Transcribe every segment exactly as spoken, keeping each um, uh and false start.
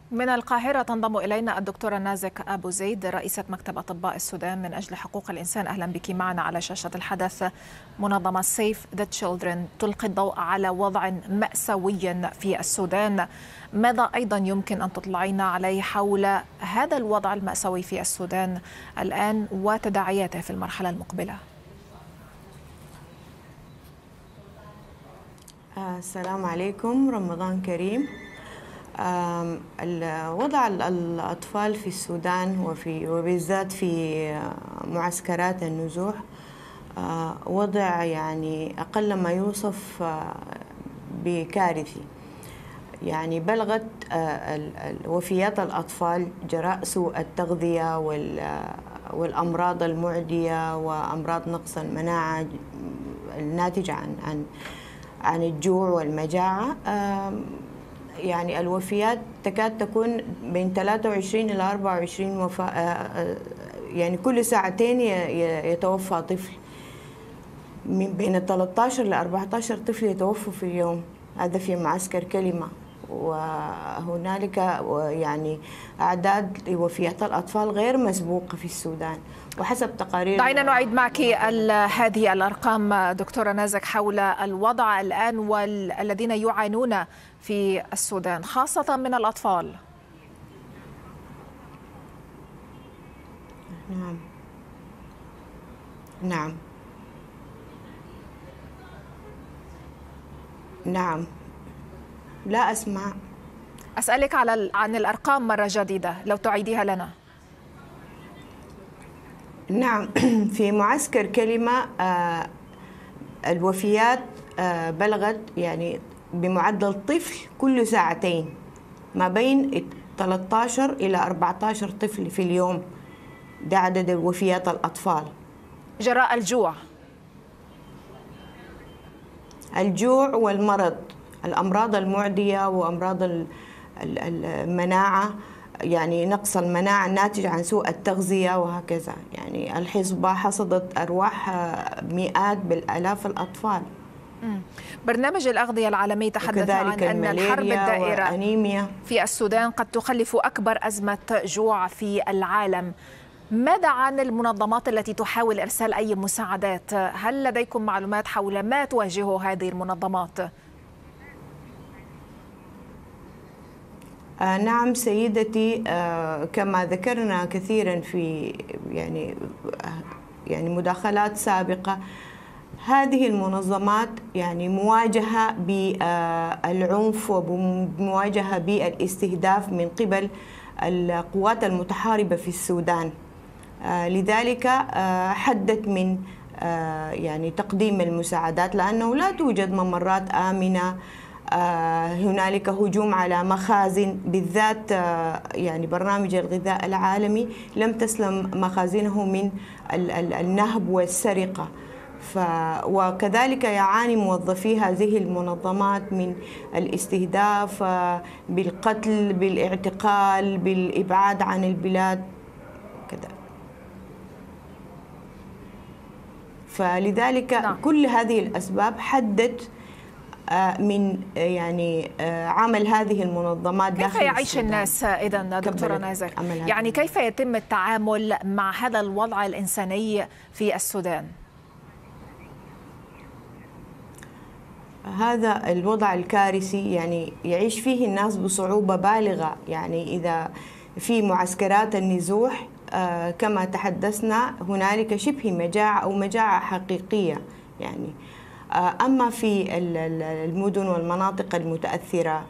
من القاهرة تنضم إلينا الدكتورة نازك أبو زيد رئيسة مكتب أطباء السودان من أجل حقوق الإنسان. أهلا بك معنا على شاشة الحدث. منظمة Save the Children تلقي الضوء على وضع مأساوي في السودان. ماذا أيضا يمكن أن تطلعين عليه حول هذا الوضع المأساوي في السودان الآن وتداعياته في المرحلة المقبلة؟ السلام عليكم، رمضان كريم. وضع الأطفال في السودان وفي وبالذات في معسكرات النزوح وضع يعني أقل ما يوصف بكارثي. يعني بلغت وفيات الأطفال جراء سوء التغذية والأمراض المعدية وأمراض نقص المناعة الناتجة عن عن عن الجوع والمجاعة. يعني الوفيات تكاد تكون بين ثلاثة وعشرين إلى أربعة وعشرين وفاة، يعني كل ساعتين يتوفى طفل. من بين ثلاثة عشر إلى أربعة عشر طفل يتوفوا في اليوم، هذا في معسكر كلمة. وهنالك يعني أعداد وفيات الأطفال غير مسبوقة في السودان وحسب تقارير. دعينا نعيد معك هذه الأرقام دكتورة نازك حول الوضع الآن والذين يعانون في السودان خاصة من الأطفال. نعم نعم نعم لا أسمع. أسألك على عن الأرقام مرة جديدة لو تعيديها لنا. نعم. في معسكر كلمة آه الوفيات آه بلغت يعني بمعدل طفل كل ساعتين، ما بين ثلاثة عشر إلى أربعة عشر طفل في اليوم. ده عدد وفيات الأطفال جراء الجوع الجوع والمرض، الأمراض المعدية وأمراض المناعة، يعني نقص المناعة الناتج عن سوء التغذية وهكذا. يعني الحصبة حصدت أرواح مئات بالآلاف الأطفال. برنامج الأغذية العالمي تحدث عن أن الحرب الدائرة وأنيميا في السودان قد تخلف أكبر أزمة جوع في العالم. ماذا عن المنظمات التي تحاول إرسال أي مساعدات؟ هل لديكم معلومات حول ما تواجهه هذه المنظمات؟ آه نعم سيدتي، آه كما ذكرنا كثيرا في يعني يعني مداخلات سابقة، هذه المنظمات يعني مواجهة بالعنف ومواجهة بالاستهداف من قبل القوات المتحاربة في السودان. آه لذلك آه حدت من آه يعني تقديم المساعدات، لأنه لا توجد ممرات آمنة. آه هنالك هجوم على مخازن، بالذات آه يعني برنامج الغذاء العالمي لم تسلم مخازنه من ال ال النهب والسرقة. ف وكذلك يعاني موظفي هذه المنظمات من الاستهداف آه بالقتل، بالاعتقال، بالإبعاد عن البلاد كذا. فلذلك نعم. كل هذه الأسباب حدت من يعني عمل هذه المنظمات داخل كيف يعيش الناس إذن دكتورة نازك؟ يعني كيف يتم التعامل مع هذا الوضع الإنساني في السودان؟ هذا الوضع الكارثي يعني يعيش فيه الناس بصعوبة بالغة. يعني إذا في معسكرات النزوح كما تحدثنا هنالك شبه مجاعة أو مجاعة حقيقية. يعني أما في المدن والمناطق المتأثرة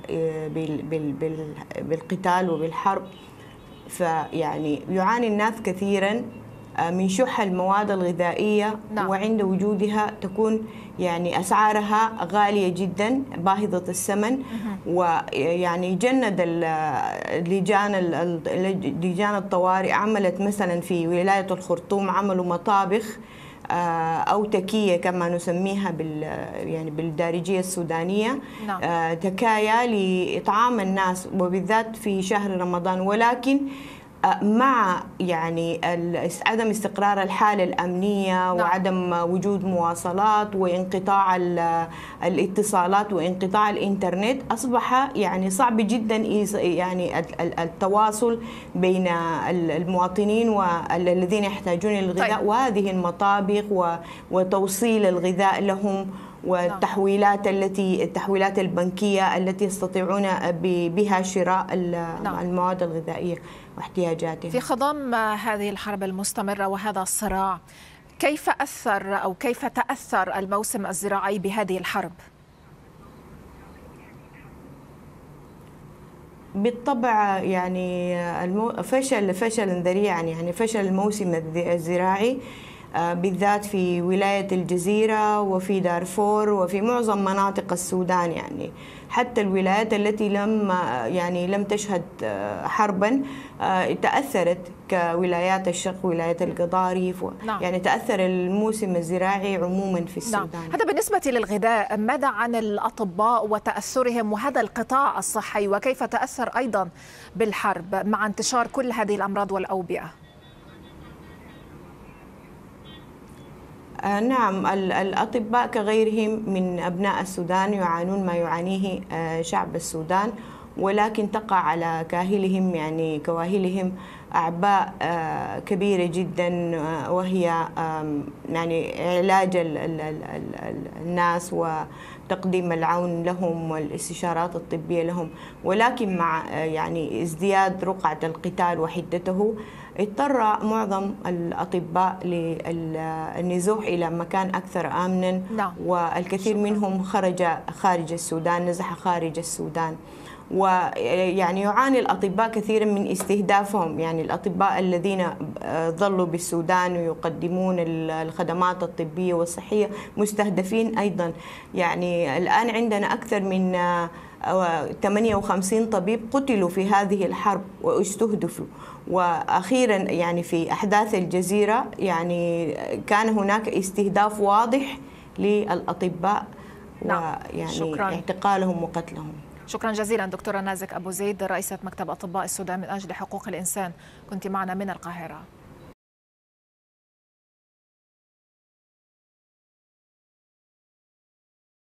بالقتال وبالحرب فيعني يعاني الناس كثيرا من شح المواد الغذائية. نعم. وعند وجودها تكون يعني أسعارها غالية جدا باهظة الثمن. ويعني جند اللجان لجان الطوارئ عملت مثلا في ولاية الخرطوم عملوا مطابخ أو تكية كما نسميها بال يعني بالدارجية السودانية. نعم. تكايا لإطعام الناس وبالذات في شهر رمضان، ولكن مع يعني عدم استقرار الحالة الأمنية وعدم وجود مواصلات وانقطاع الاتصالات وانقطاع الإنترنت، أصبح يعني صعب جدا يعني التواصل بين المواطنين والذين يحتاجون الغذاء طيب. وهذه المطابخ وتوصيل الغذاء لهم والتحويلات التي التحويلات البنكية التي يستطيعون بها شراء المواد الغذائية واحتياجاتهم. في خضم هذه الحرب المستمرة وهذا الصراع، كيف أثر أو كيف تأثر الموسم الزراعي بهذه الحرب؟ بالطبع يعني فشل فشل ذريعا، يعني فشل الموسم الزراعي بالذات في ولاية الجزيرة وفي دارفور وفي معظم مناطق السودان، يعني حتى الولايات التي لم يعني لم تشهد حربا تأثرت كولايات الشرق ولاية القضارف نعم. يعني تأثر الموسم الزراعي عموما في السودان نعم. هذا بالنسبة للغذاء، ماذا عن الأطباء وتأثرهم وهذا القطاع الصحي وكيف تأثر أيضا بالحرب مع انتشار كل هذه الأمراض والأوبئة؟ نعم، الأطباء كغيرهم من أبناء السودان يعانون ما يعانيه شعب السودان، ولكن تقع على كاهلهم يعني كواهلهم أعباء كبيرة جدا، وهي يعني علاج الناس وتقديم العون لهم والاستشارات الطبية لهم، ولكن مع يعني ازدياد رقعة القتال وحدته اضطر معظم الأطباء للنزوح إلى مكان أكثر آمنا نعم. والكثير شكرا. منهم خرج خارج السودان، نزح خارج السودان، ويعني يعاني الأطباء كثيرا من استهدافهم، يعني الأطباء الذين ظلوا بالسودان ويقدمون الخدمات الطبية والصحية مستهدفين أيضا. يعني الآن عندنا أكثر من ثمانية وخمسين طبيب قتلوا في هذه الحرب واستهدفوا، وأخيرا يعني في أحداث الجزيرة يعني كان هناك استهداف واضح للأطباء نعم. ويعني شكرا. اعتقالهم وقتلهم. شكرا جزيلا دكتورة نازك أبو زيد، رئيسة مكتب أطباء السودان من أجل حقوق الإنسان، كنت معنا من القاهرة.